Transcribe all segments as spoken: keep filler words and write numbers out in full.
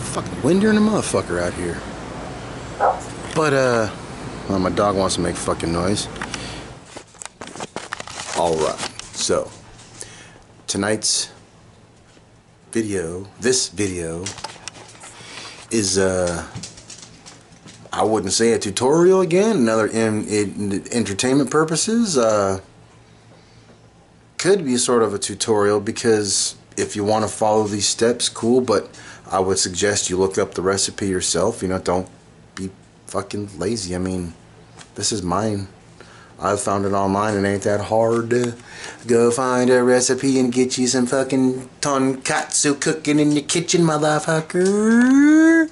Fucking windier than a motherfucker out here. But, uh, well, my dog wants to make fucking noise. Alright, so, tonight's video, this video, is, uh, I wouldn't say a tutorial again, another in, in entertainment purposes, uh, could be sort of a tutorial because if you want to follow these steps, cool, but I would suggest you look up the recipe yourself, you know, don't be fucking lazy. I mean, this is mine. I found it online. It ain't that hard to go find a recipe and get you some fucking tonkatsu cooking in your kitchen, motherfucker.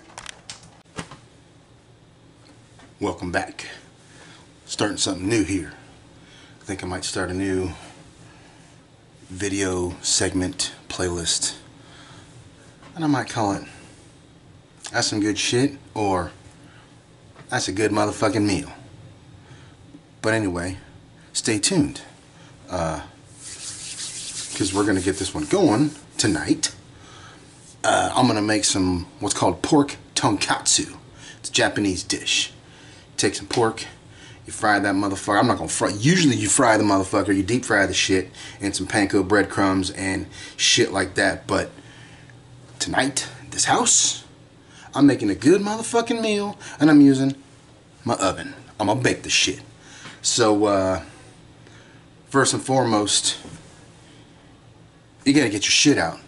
Welcome back. Starting something new here. I think I might start a new video segment playlist. And I might call it "That's some good shit" or "That's a good motherfucking meal." But anyway, stay tuned. Uh, because we're going to get this one going tonight. Uh, I'm going to make some what's called pork tonkatsu. It's a Japanese dish. Take some pork, you fry that motherfucker. I'm not going to fry. Usually you fry the motherfucker, you deep fry the shit in some panko breadcrumbs and shit like that. But tonight, this house, I'm making a good motherfucking meal and I'm using my oven. I'm going to bake the shit. So, uh, first and foremost, you gotta get your shit out.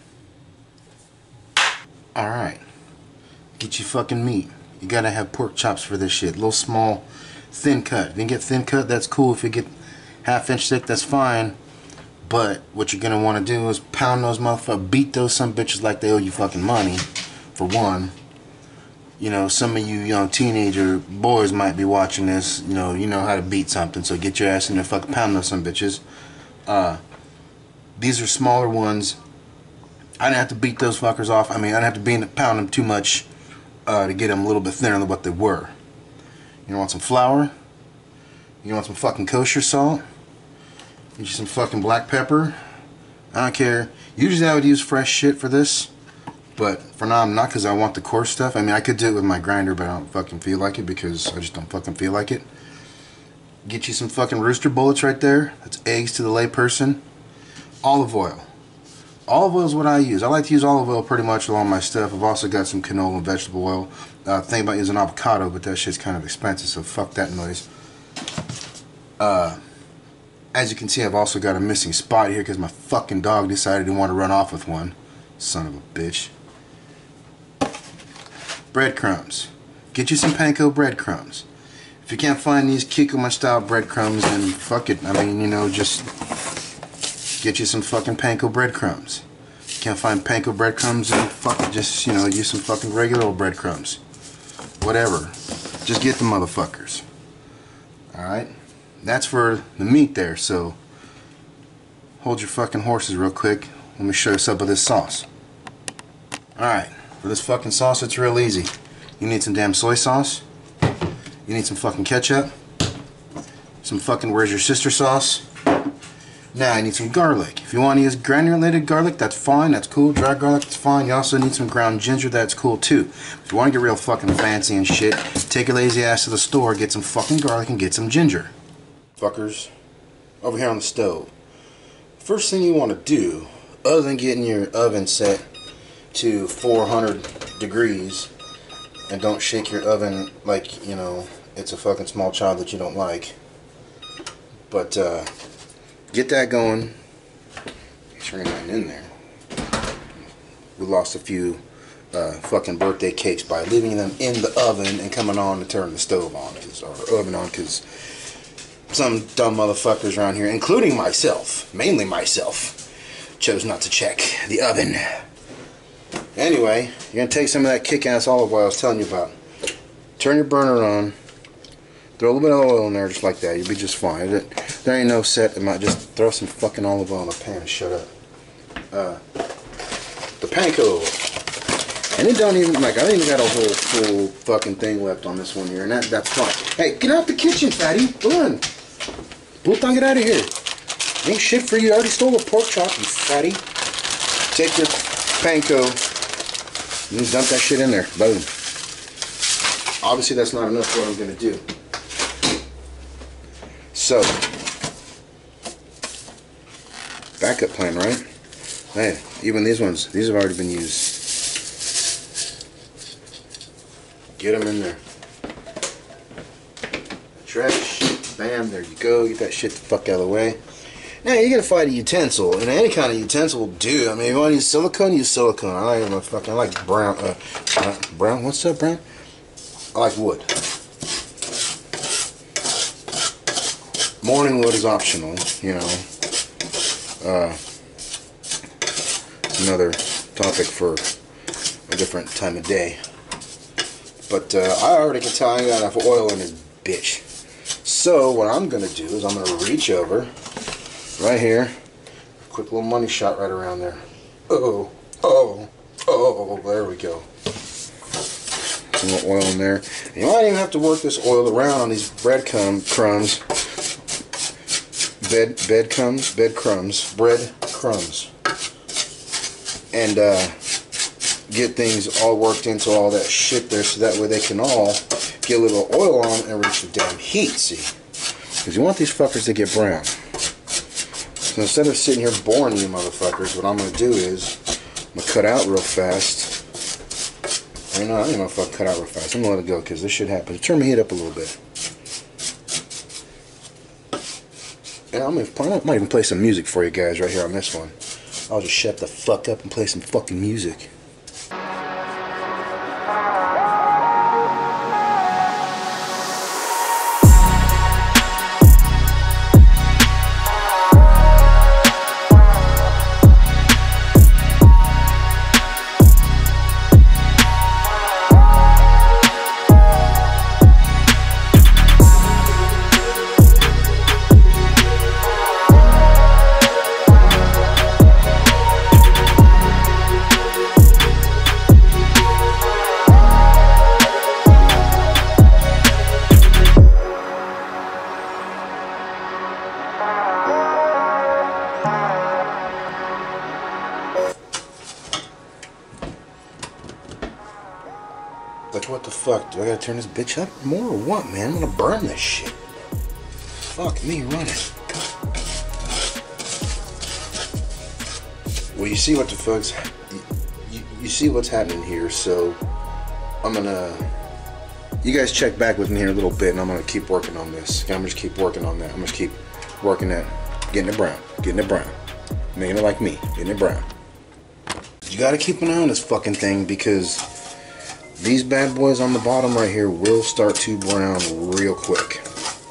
Alright. Get your fucking meat. You gotta have pork chops for this shit. Little small, thin cut. If you can get thin cut, that's cool. If you get half inch thick, that's fine. But what you're gonna wanna do is pound those motherfuckers, beat those some bitches like they owe you fucking money, for one. You know, some of you young teenager boys might be watching this. You know, you know how to beat something, so get your ass in there, fucking pound those some bitches. Uh, these are smaller ones. I didn't have to beat those fuckers off. I mean, I didn't have to beat, pound them too much uh, to get them a little bit thinner than what they were. You want some flour? You want some fucking kosher salt? Get you some fucking black pepper? I don't care. Usually I would use fresh shit for this. But for now I'm not, because I want the coarse stuff. I mean, I could do it with my grinder, but I don't fucking feel like it because I just don't fucking feel like it. Get you some fucking rooster bullets right there. That's eggs to the layperson. Olive oil. Olive oil is what I use. I like to use olive oil pretty much with all my stuff. I've also got some canola and vegetable oil. Uh, think about using avocado, but that shit's kind of expensive, so fuck that noise. Uh, as you can see, I've also got a missing spot here because my fucking dog decided to want to run off with one. Son of a bitch. Breadcrumbs. Get you some panko breadcrumbs. If you can't find these Kikkoman style breadcrumbs, then fuck it. I mean, you know, just get you some fucking panko breadcrumbs. If you can't find panko breadcrumbs, then fuck it. Just, you know, use some fucking regular old breadcrumbs. Whatever. Just get the motherfuckers. Alright? That's for the meat there, so hold your fucking horses real quick. Let me show you some of this sauce. Alright. For this fucking sauce, it's real easy. You need some damn soy sauce. You need some fucking ketchup. Some fucking where's your sister sauce. Now I need some garlic. If you want to use granulated garlic, that's fine. That's cool. Dry garlic, that's fine. You also need some ground ginger. That's cool too. If you want to get real fucking fancy and shit, take your lazy ass to the store, get some fucking garlic and get some ginger. Fuckers, over here on the stove. First thing you want to do, other than getting your oven set to four hundred degrees, and don't shake your oven like, you know, it's a fucking small child that you don't like, but uh, get that going. Turn that in there. We lost a few uh, fucking birthday cakes by leaving them in the oven and coming on to turn the stove on, or oven on, because some dumb motherfuckers around here, including myself, mainly myself, chose not to check the oven. Anyway, you're going to take some of that kick-ass olive oil I was telling you about. Turn your burner on. Throw a little bit of oil in there just like that. You'll be just fine. There ain't no set. It might just throw some fucking olive oil in the pan and shut up. Uh, the panko. And it don't even, like, I ain't got a whole full fucking thing left on this one here. And that, that's fine. Hey, get out the kitchen, fatty. Run. Butang, get out of here. Ain't shit for you. I already stole a pork chop, you fatty. Take your panko, You just dump that shit in there. Boom. Obviously that's not enough for what I'm gonna do. So, backup plan, right? Hey, even these ones, these have already been used. Get them in there. Trash. Bam, there you go. Get that shit the fuck out of the way. Now you're gonna find a utensil, and any kind of utensil will do. I mean, if you want to use silicone, use silicone. I like fucking, I like brown. Uh, uh, brown. What's up, brown? I like wood. Morning wood is optional. You know. Uh, another topic for a different time of day. But uh, I already can tell I ain't got enough oil in this bitch. So what I'm gonna do is I'm gonna reach over right here, quick little money shot right around there. Oh, oh, oh, there we go. Some more oil in there. And you might even have to work this oil around on these bread crumb, crumbs, bed bed crumbs, bed crumbs, bread crumbs, and uh, get things all worked into all that shit there, so that way they can all get a little oil on and reach the damn heat. See, because you want these fuckers to get brown. So instead of sitting here boring you motherfuckers, what I'm gonna do is I'm gonna cut out real fast. I know I ain't gonna fuck cut out real fast. I'm gonna let it go because this shit happens. Turn my heat up a little bit. And I'm gonna, I might even play some music for you guys right here on this one. I'll just shut the fuck up and play some fucking music. Like, what the fuck? Do I gotta turn this bitch up more or what, man? I'm gonna burn this shit. Fuck me running. Well, you see what the fuck's... You, you, you see what's happening here, so... I'm gonna... You guys check back with me here a little bit, and I'm gonna keep working on this. I'm gonna just keep working on that. I'm gonna keep working at getting it brown. Getting it brown. Making it like me. Getting it brown. You gotta keep an eye on this fucking thing, because... these bad boys on the bottom right here will start to brown real quick.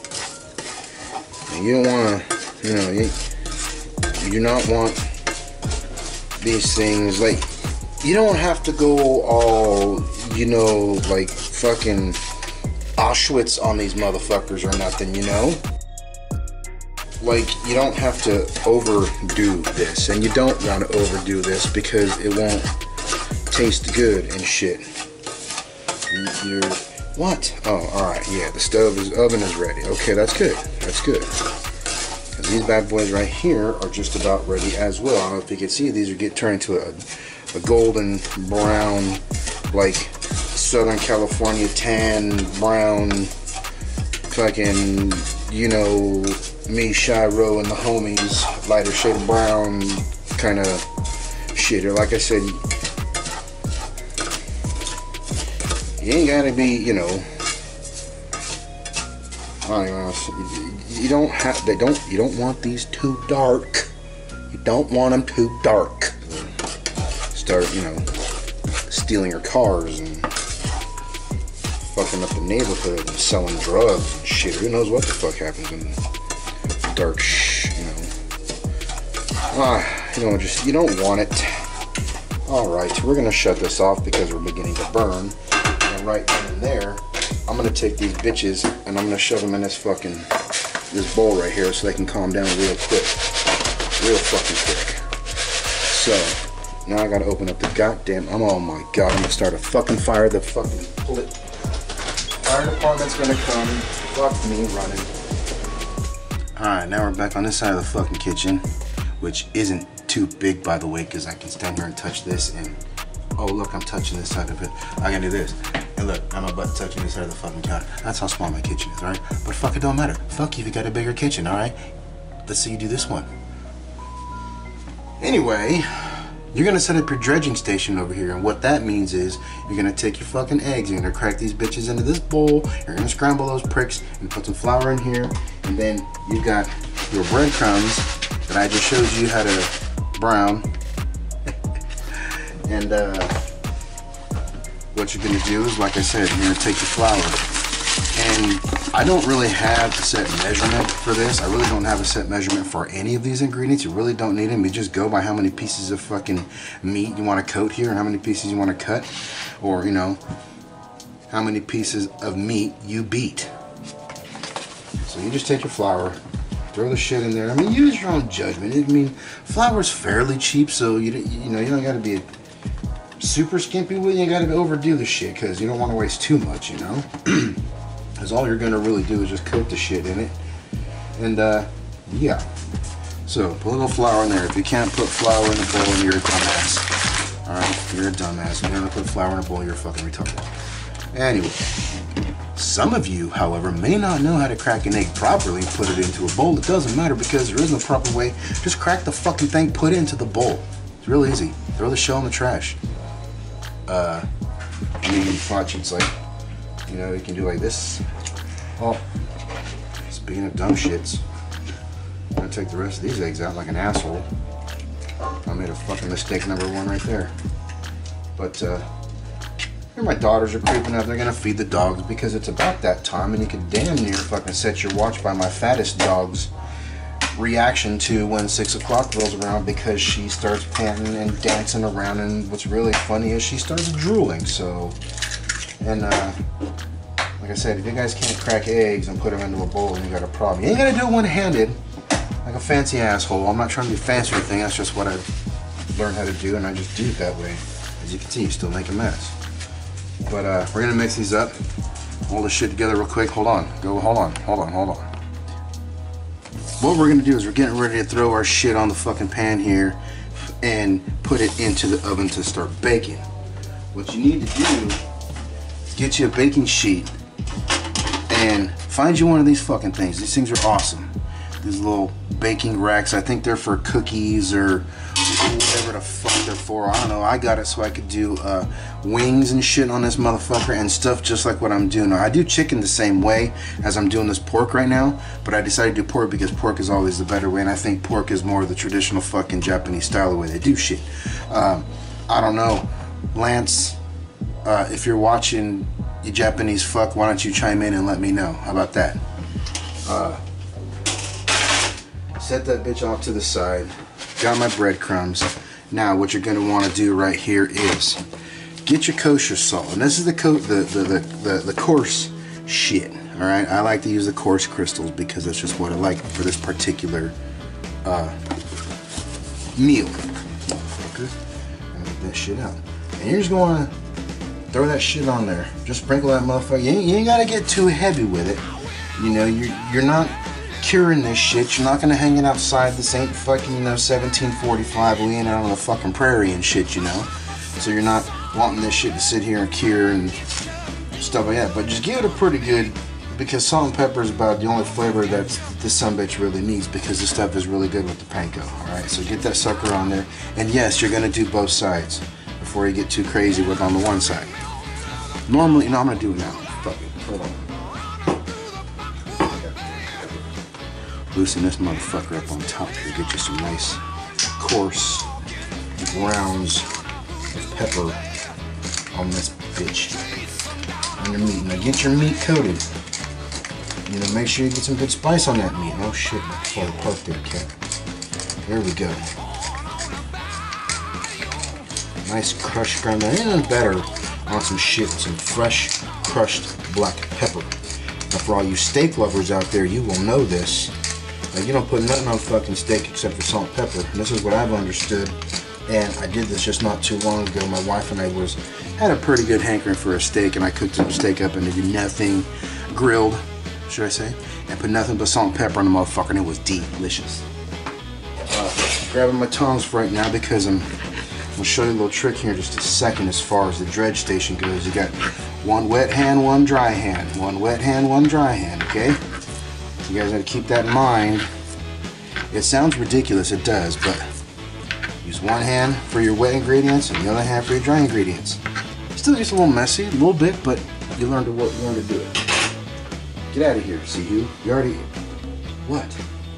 And you don't want to, you know, you, you do not want these things, like, you don't have to go all, you know, like fucking Auschwitz on these motherfuckers or nothing, you know? Like, you don't have to overdo this, and you don't want to overdo this because it won't taste good and shit. You're, what? Oh, alright, yeah, the stove is, oven is ready. Okay, that's good, that's good. Because these bad boys right here are just about ready as well. I don't know if you can see, these are get turned into a, a golden brown, like Southern California tan brown, fucking, you know, me, Shiro, and the homies, lighter shade of brown kind of shit. Or like I said, you ain't gotta be, you know, I don't know, you don't have, they don't, you don't want these too dark. You don't want them too dark. Start, you know, stealing your cars and fucking up the neighborhood and selling drugs and shit. Who knows what the fuck happens in dark shh, you know. Ah, you know, just, you don't want it. Alright, we're gonna shut this off because we're beginning to burn. Right then and there, I'm gonna take these bitches and I'm gonna shove them in this fucking this bowl right here so they can calm down real quick, real fucking quick. So now I gotta open up the goddamn. I'm oh my god, I'm gonna start a fucking fire. The fucking fire department's gonna come. Fuck me running. All right, now we're back on this side of the fucking kitchen, which isn't too big by the way, because I can stand here and touch this and oh look, I'm touching this side of it. I can do this. And look, I'm about touching this side of the fucking counter. That's how small my kitchen is, alright? But fuck, it don't matter. Fuck you if you got a bigger kitchen, alright? Let's see you do this one. Anyway, you're gonna set up your dredging station over here, and what that means is you're gonna take your fucking eggs, you're gonna crack these bitches into this bowl, you're gonna scramble those pricks, and put some flour in here, and then you've got your breadcrumbs that I just showed you how to brown. And uh, what you're gonna do is, like I said, you're gonna take your flour. And I don't really have a set measurement for this. I really don't have a set measurement for any of these ingredients. You really don't need them. You just go by how many pieces of fucking meat you want to coat here and how many pieces you want to cut. Or, you know, how many pieces of meat you beat. So you just take your flour, throw the shit in there. I mean, use your own judgment. I mean, flour's fairly cheap, so you, you know, you don't got to be super skimpy with it. You got to overdo the shit because you don't want to waste too much, you know. Because all you're going to really do is just coat the shit in it. And, uh, yeah. So, put a little flour in there. If you can't put flour in a bowl, you're a dumbass. Alright? You're a dumbass. If you don't put flour in a bowl, you're fucking retarded. Anyway. Some of you, however, may not know how to crack an egg properly and put it into a bowl. It doesn't matter because there isn't a proper way. Just crack the fucking thing, put it into the bowl. It's real easy. Throw the shell in the trash. Uh, I mean, watch, it's like, you know, you can do like this. Oh, speaking of dumb shits, I'm gonna take the rest of these eggs out like an asshole. I made a fucking mistake number one right there. But, uh, here my daughters are creeping up. They're gonna feed the dogs because it's about that time, and you could damn near fucking set your watch by my fattest dog's reaction to when six o'clock rolls around because she starts panting and dancing around, and what's really funny is she starts drooling. So, and uh, like I said, if you guys can't crack eggs and put them into a bowl, then you got a problem. You ain't gotta do it one-handed like a fancy asshole. I'm not trying to be fancy or anything. That's just what I've learned how to do, and I just do it that way. As you can see, you still make a mess. But uh, we're gonna mix these up. Hold this shit together real quick. Hold on. Go. Hold on. Hold on. Hold on. What we're gonna do is we're getting ready to throw our shit on the fucking pan here and put it into the oven to start baking. What you need to do is get you a baking sheet and find you one of these fucking things. These things are awesome. These little baking racks. I think they're for cookies or whatever the fuck they're for. I don't know. I got it so I could do uh, wings and shit on this motherfucker and stuff just like what I'm doing. Now, I do chicken the same way as I'm doing this pork right now, but I decided to do pork because pork is always the better way, and I think pork is more the traditional fucking Japanese style, the way they do shit. Um, I don't know. Lance, uh, if you're watching, you Japanese fuck, why don't you chime in and let me know? How about that? Uh, set that bitch off to the side. Got my breadcrumbs. Now what you're going to want to do right here is get your kosher salt, and this is the co the, the the the the coarse shit. All right, I like to use the coarse crystals because that's just what I like for this particular uh, meal. Okay, and get that shit out, and you're just going to throw that shit on there. Just sprinkle that motherfucker. You ain't, you ain't got to get too heavy with it. You know, you're you're not curing this shit. You're not gonna hang it outside. This ain't fucking, you know, seventeen forty-five. We ain't out on the fucking prairie and shit, you know. So you're not wanting this shit to sit here and cure and stuff like that. But just give it a pretty good, because salt and pepper is about the only flavor that this sumbitch really needs, because this stuff is really good with the panko. Alright, so get that sucker on there. And yes, you're gonna do both sides before you get too crazy with on the one side. Normally, you know, I'm gonna do it now. Fuck it. Hold on. Loosen this motherfucker up on top here. Get you some nice coarse browns of pepper on this bitch. On your meat. Now get your meat coated. You know, make sure you get some good spice on that meat. Oh shit, before I parked there, cat. There we go. Nice crushed ground. Now, ain't better on some shit with some fresh crushed black pepper. Now for all you steak lovers out there, you will know this. Like, you don't put nothing on fucking steak except for salt and pepper. And this is what I've understood. And I did this just not too long ago. My wife and I was had a pretty good hankering for a steak, and I cooked some steak up and I did nothing grilled, should I say, and put nothing but salt and pepper on the motherfucker, and it was delicious. Uh, grabbing my tongs right now because I'm I'll show you a little trick here in just a second as far as the dredge station goes. You got one wet hand, one dry hand. One wet hand, one dry hand, okay? You guys got to keep that in mind. It sounds ridiculous, it does, but use one hand for your wet ingredients and the other hand for your dry ingredients. Still just a little messy, a little bit, but you learn to what you learn to do it. Get out of here, see you. You already what?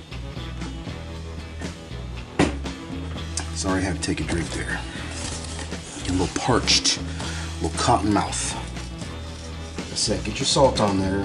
Sorry, I had to take a drink there. Get a little parched, a little cotton mouth. That's it. Get your salt on there.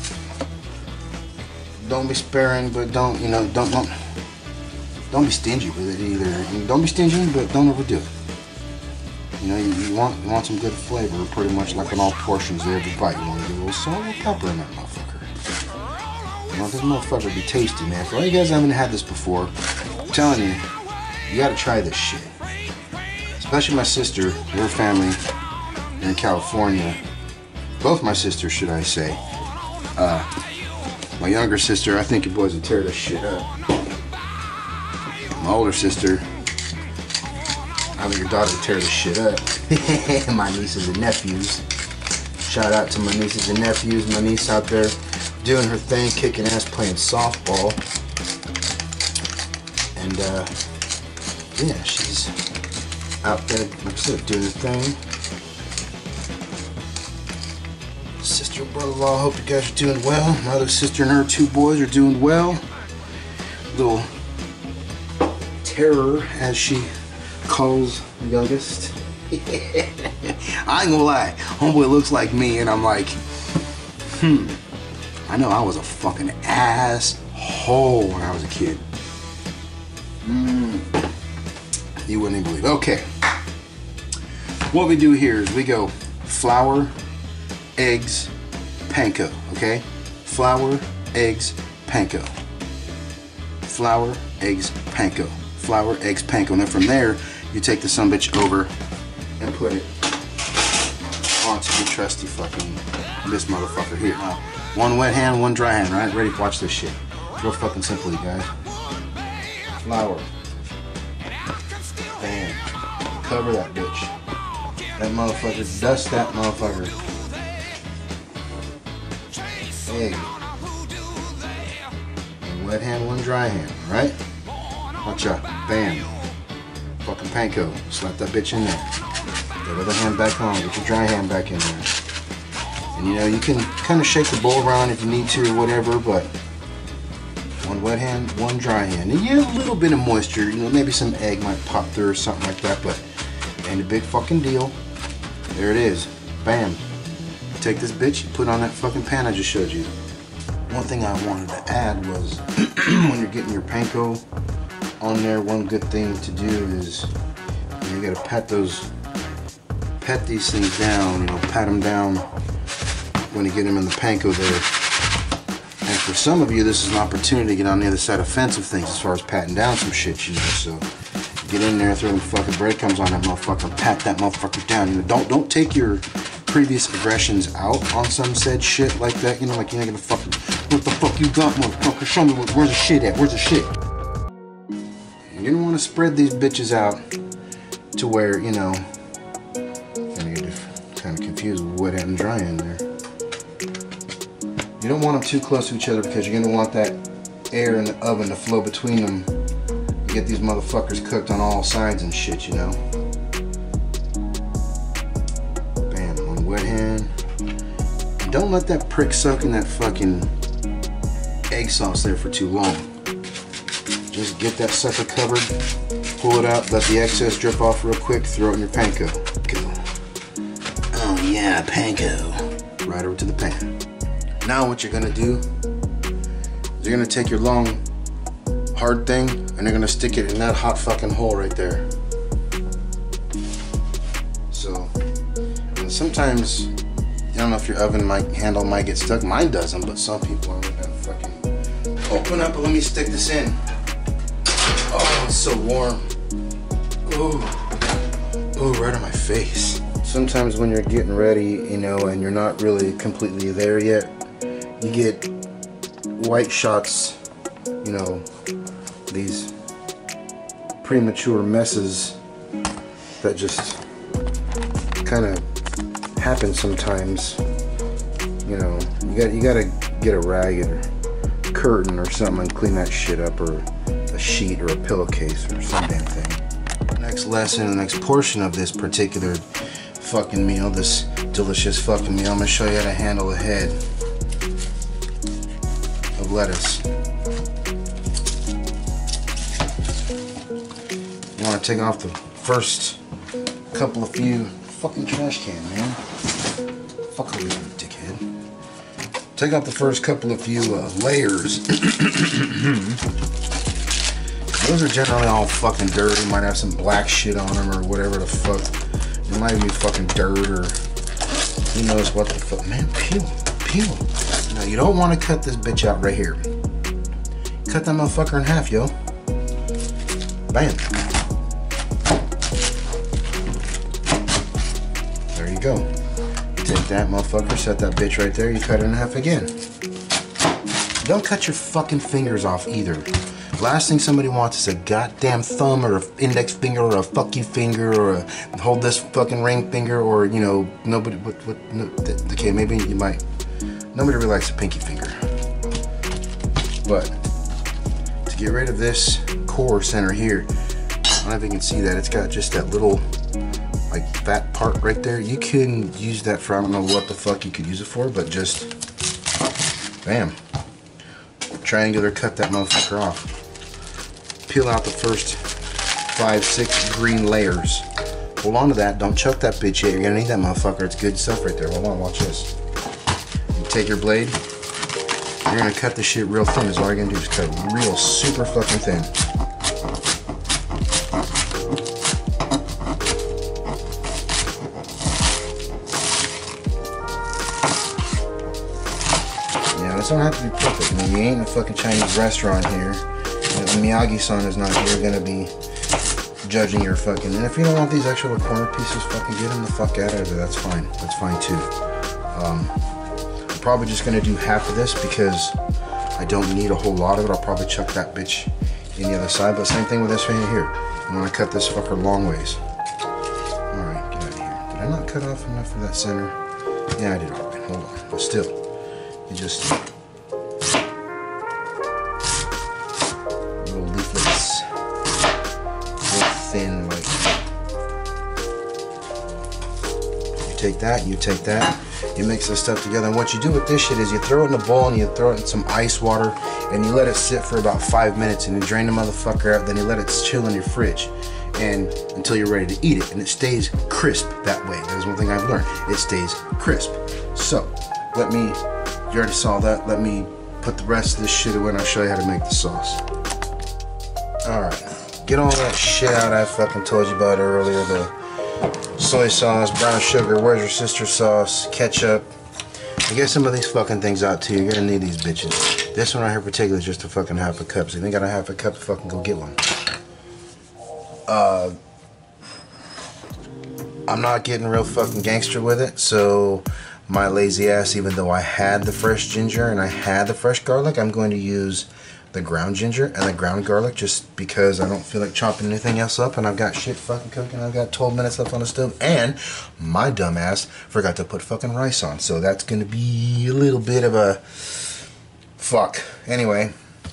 Don't be sparing, but don't, you know, don't, don't, don't be stingy with it either. Don't be stingy, but don't overdo it. You know, you, you want you want some good flavor, pretty much like in all portions there. Every bite, you want to get a little salt and pepper in that motherfucker. You want this motherfucker to be tasty, man. For all you guys haven't had this before, I'm telling you, you gotta try this shit. Especially my sister, her family in California. Both my sisters, should I say. Uh, my younger sister, I think you boys would tear this shit up. My older sister, I think your daughter would tear this shit up. My nieces and nephews. Shout out to my nieces and nephews. My niece out there doing her thing, kicking ass, playing softball. And uh, yeah, she's out there, like I said, doing her thing. Sister, brother-in-law, hope you guys are doing well. My other sister and her two boys are doing well. Little Terror, as she calls the youngest. I ain't gonna lie, homeboy looks like me, and I'm like, hmm, I know I was a fucking asshole when I was a kid. Mm, you wouldn't even believe it. Okay, what we do here is we go flour, eggs, panko, okay? Flour, eggs, panko. Flour, eggs, panko. Flour, eggs, panko. And then from there, you take the sumbitch over and put it onto your trusty fucking, this motherfucker here. Now, one wet hand, one dry hand, right? Ready? Watch this shit. Real fucking simple, you guys. Flour. Bam. Cover that bitch. That motherfucker, dust that motherfucker. Egg. One wet hand, one dry hand, right? Watch out. Bam. Fucking panko. Slap that bitch in there. That other hand back on. Get your dry hand back in there. And you know, you can kind of shake the bowl around if you need to or whatever, but one wet hand, one dry hand. And yeah, a little bit of moisture. You know, maybe some egg might pop through or something like that, but ain't a big fucking deal. There it is. Bam. Take this bitch, put it on that fucking pan I just showed you. One thing I wanted to add was when you're getting your panko on there, one good thing to do is, you know, you gotta pat those, pat these things down, you know, pat them down when you get them in the panko there. And for some of you, this is an opportunity to get on the other side of the fence of things as far as patting down some shit, you know, so get in there, throw them fucking breadcrumbs on that motherfucker, pat that motherfucker down. You know, don't, don't take your previous aggressions out on some said shit like that, you know, like you're not gonna fucking, what the fuck you got, motherfucker, show me, where's the shit at, where's the shit? You don't want to spread these bitches out to where, you know, kind of, kind of confused with wet and dry in there. You don't want them too close to each other because you're going to want that air in the oven to flow between them. You get these motherfuckers cooked on all sides and shit, you know. Bam, on wet hand. And don't let that prick soak in that fucking egg sauce there for too long. Just get that sucker covered, pull it out, let the excess drip off real quick, throw it in your panko. Go. Oh yeah, panko. Right over to the pan. Now what you're gonna do is you're gonna take your long, hard thing and you're gonna stick it in that hot fucking hole right there. So, and sometimes, I don't know if your oven might, handle might get stuck. Mine doesn't, but some people are gonna fucking open up and let me stick this in. Oh, it's so warm. Ooh. Ooh, right on my face. Sometimes when you're getting ready, you know, and you're not really completely there yet, you get white shots, you know, these premature messes that just kind of happens sometimes. You know, you got you gotta get a rag or curtain or something and clean that shit up, or a sheet or a pillowcase or some damn thing. Next lesson, the next portion of this particular fucking meal, this delicious fucking meal, I'm gonna show you how to handle a head of lettuce. You want to take off the first couple of few fucking trash can, man. Fuck over you, dickhead. Take off the first couple of few uh, layers. Those are generally all fucking dirty. Might have some black shit on them or whatever the fuck. It might be fucking dirt or who knows what the fuck. Man, peel, peel. Now you don't want to cut this bitch out right here. Cut that motherfucker in half, yo. Bam. There you go. Take that motherfucker, set that bitch right there, you cut it in half again. Don't cut your fucking fingers off either. Last thing somebody wants is a goddamn thumb or an index finger or a fuck you finger or a hold this fucking ring finger, or, you know, nobody, what, what, no, okay, maybe you might, nobody really likes a pinky finger. But, to get rid of this core center here, I don't know if you can see that, it's got just that little, like, fat part right there. You can use that for, I don't know what the fuck you could use it for, but just, bam. Triangular, cut that motherfucker off. Peel out the first five, six green layers. Hold on to that, don't chuck that bitch yet. You're gonna need that motherfucker, it's good stuff right there. Hold on, watch this. You take your blade, you're gonna cut this shit real thin. Is all you're gonna do is cut real super fucking thin. Yeah, this don't have to be perfect. I mean, you ain't in a fucking Chinese restaurant here. Miyagi-san is not here gonna be judging your fucking, and if you don't want these extra little corner pieces, fucking get them the fuck out of there. That's fine. That's fine too. Um, I'm probably just gonna do half of this because I don't need a whole lot of it. I'll probably chuck that bitch in the other side, but same thing with this right here. I'm gonna cut this fucker long ways. Alright, get out of here. Did I not cut off enough of that center? Yeah, I did. Alright, hold on. But still, you just thin, like, you take that, you take that, you mix this stuff together, and what you do with this shit is you throw it in a bowl and you throw it in some ice water and you let it sit for about five minutes and you drain the motherfucker out, then you let it chill in your fridge and until you're ready to eat it, and it stays crisp that way. That's one thing I've learned, it stays crisp. So let me, you already saw that, let me put the rest of this shit away and I'll show you how to make the sauce. Alright. Get all that shit out I fucking told you about earlier. The soy sauce, brown sugar, where's your sister sauce, ketchup. I get some of these fucking things out too. You're gonna need these bitches. This one right here in particular is just a fucking half a cup. So if you ain't got a half a cup, fucking go get one. Uh, I'm not getting real fucking gangster with it. So my lazy ass, even though I had the fresh ginger and I had the fresh garlic, I'm going to use the ground ginger and the ground garlic just because I don't feel like chopping anything else up, and I've got shit fucking cooking. I've got twelve minutes left on the stove, and my dumb ass forgot to put fucking rice on, so that's gonna be a little bit of a fuck. Anyway,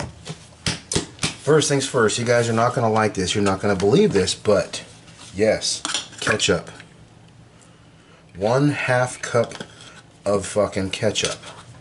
first things first, you guys are not gonna like this, you're not gonna believe this, but yes, ketchup. One half cup of fucking ketchup.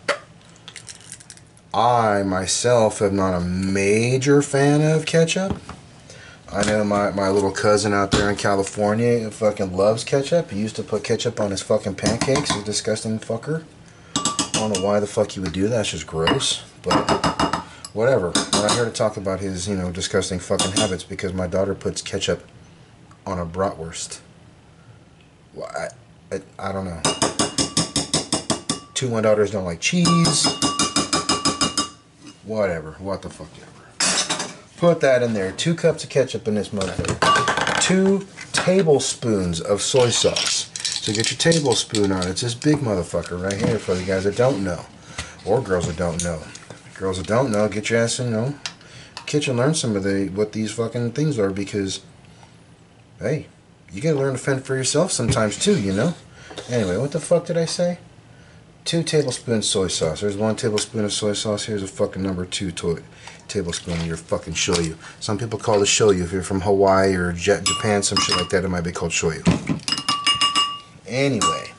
I myself am not a major fan of ketchup. I know my, my little cousin out there in California fucking loves ketchup. He used to put ketchup on his fucking pancakes. He's a disgusting fucker. I don't know why the fuck he would do that. It's just gross. But whatever. I'm not here to talk about his, you know, disgusting fucking habits because my daughter puts ketchup on a bratwurst. Well, I, I, I don't know. Two of my daughters don't like cheese. Whatever, what the fuck ever. Put that in there. Two cups of ketchup in this motherfucker. Two tablespoons of soy sauce. So get your tablespoon on. It's this big motherfucker right here for the guys that don't know. Or girls that don't know. Girls that don't know, get your ass in, you know, kitchen, learn some of the what these fucking things are because, hey, you gotta learn to fend for yourself sometimes too, you know? Anyway, what the fuck did I say? Two tablespoons soy sauce. There's one tablespoon of soy sauce. Here's a fucking number two to tablespoon of your fucking shoyu. Some people call it shoyu. If you're from Hawaii or Japan, some shit like that, it might be called shoyu. Anyway,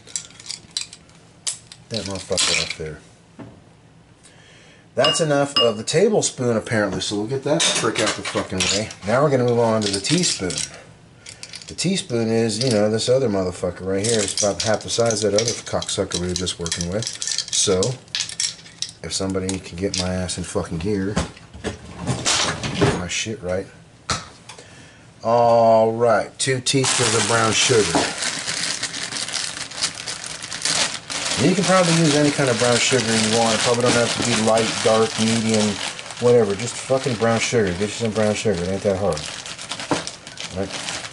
that motherfucker off there. That's enough of the tablespoon apparently, so we'll get that trick out the fucking way. Now we're gonna move on to the teaspoon. The teaspoon is, you know, this other motherfucker right here. It's about half the size of that other cocksucker we were just working with. So, if somebody can get my ass in fucking gear, get my shit right. Alright, two teaspoons of brown sugar. You can probably use any kind of brown sugar you want. It probably don't have to be light, dark, medium, whatever. Just fucking brown sugar. Get you some brown sugar. It ain't that hard. Alright.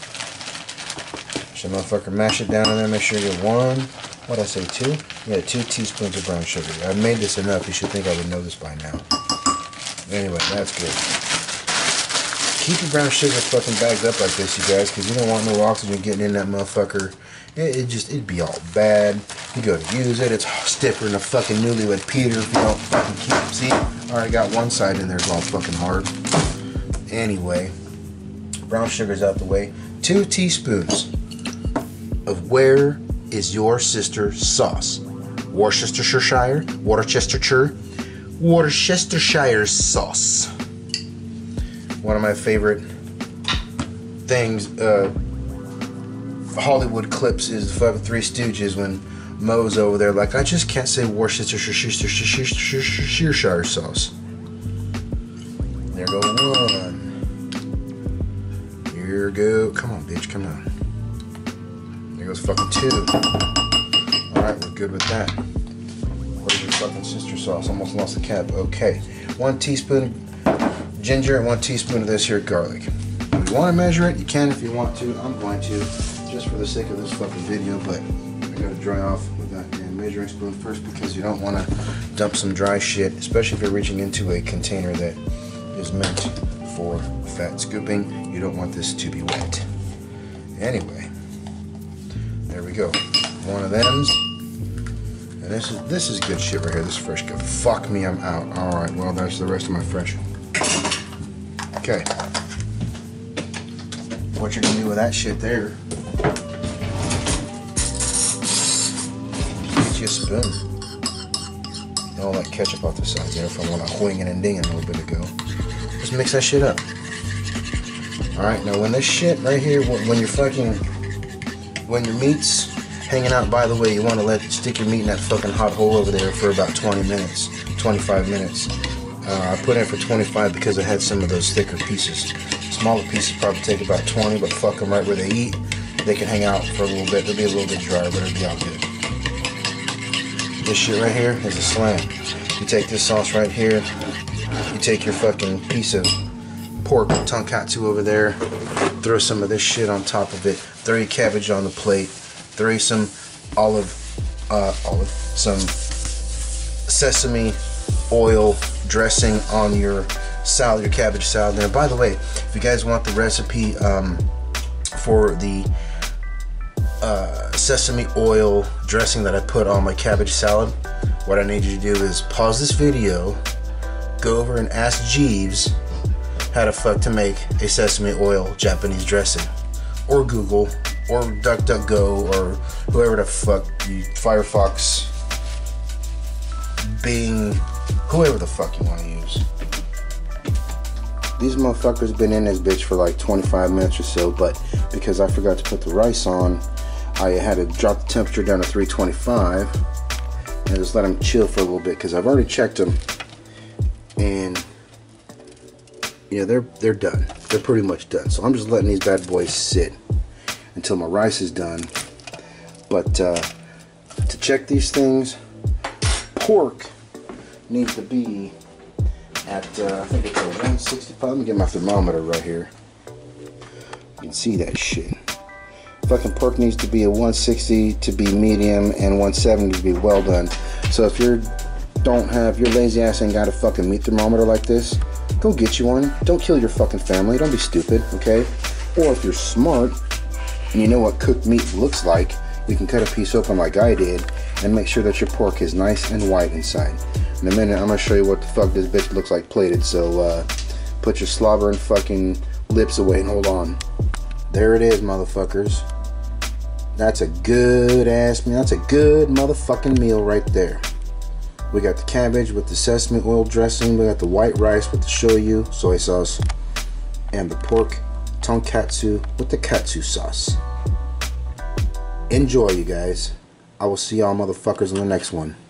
So motherfucker, mash it down in there. Make sure you get one. What'd I say, two? Yeah, two teaspoons of brown sugar. I made this enough. You should think I would know this by now. Anyway, that's good. Keep your brown sugar fucking bagged up like this, you guys, because you don't want no oxygen getting in that motherfucker. It, it just, it'd be all bad. You go to use it, it's stiffer than a fucking newlywed Peter if you don't fucking keep it. See? Alright, got one side in there, it's all fucking hard. Anyway, brown sugar's out the way. Two teaspoons of Where Is Your Sister sauce. Worcestershire, Worcestershire, Worcestershire sauce. One of my favorite things, uh, Hollywood clips is the Three Stooges when Moe's over there like, I just can't say Worcestershire sauce. There go one. Here go. Come on, bitch, come on. There goes fucking two. Alright, we're good with that. Where's your fucking sister sauce? Almost lost the cap. Okay. One teaspoon ginger and one teaspoon of this here garlic. If you want to measure it, you can if you want to. I'm going to, just for the sake of this fucking video, but I gotta dry off with that damn measuring spoon first because you don't want to dump some dry shit, especially if you're reaching into a container that is meant for fat scooping. You don't want this to be wet. Anyway, there we go. One of them. And this is this is good shit right here. This is fresh good. Fuck me, I'm out. Alright, well that's the rest of my fresh. Okay. What you're gonna do with that shit there? Get you a spoon. All that ketchup off the side there from when I winging and dinging a little bit ago. Just mix that shit up. Alright, now when this shit right here, when you're fucking, when your meat's hanging out, by the way, you want to let stick your meat in that fucking hot hole over there for about twenty minutes, twenty-five minutes. Uh, I put in for twenty-five because I had some of those thicker pieces. Smaller pieces probably take about twenty, but fuck them right where they eat. They can hang out for a little bit. They'll be a little bit drier, but it'll be all good. This shit right here is a slam. You take this sauce right here. You take your fucking piece of pork tonkatsu over there. Throw some of this shit on top of it. Throw your cabbage on the plate. Throw you some olive, uh, olive, some sesame oil dressing on your salad, your cabbage salad there. By the way, if you guys want the recipe um, for the uh, sesame oil dressing that I put on my cabbage salad, what I need you to do is pause this video, go over and ask Jeeves how the fuck to make a sesame oil Japanese dressing, or Google, or DuckDuckGo, or whoever the fuck you, Firefox, Bing, whoever the fuck you want to use. These motherfuckers been in this bitch for like twenty-five minutes or so, but because I forgot to put the rice on, I had to drop the temperature down to three twenty-five and just let them chill for a little bit because I've already checked them, and yeah, they're they're done. They're pretty much done. So I'm just letting these bad boys sit until my rice is done. But uh, to check these things, pork needs to be at, uh, I think it's a one sixty-five. Let me get my thermometer right here. You can see that shit. Fucking pork needs to be a one sixty to be medium and one seventy to be well done. So if you don't have, your lazy ass ain't got a fucking meat thermometer like this, go get you one. Don't kill your fucking family. Don't be stupid, okay? Or if you're smart, and you know what cooked meat looks like, you can cut a piece open like I did and make sure that your pork is nice and white inside. In a minute I'm gonna show you what the fuck this bitch looks like plated, so uh, put your slobbering fucking lips away and hold on. There it is, motherfuckers. That's a good ass meal. That's a good motherfucking meal right there. We got the cabbage with the sesame oil dressing. We got the white rice with the shoyu, soy sauce, and the pork tonkatsu with the katsu sauce. Enjoy, you guys. I will see y'all motherfuckers in the next one.